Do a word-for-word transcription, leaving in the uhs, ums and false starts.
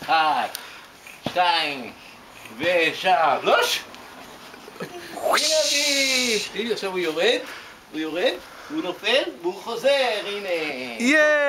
אחת, שתיים, ושלוש. הנה אבי. הנה עכשיו הוא יורד, הוא יורד, הוא נופל, והוא חוזר, הנה.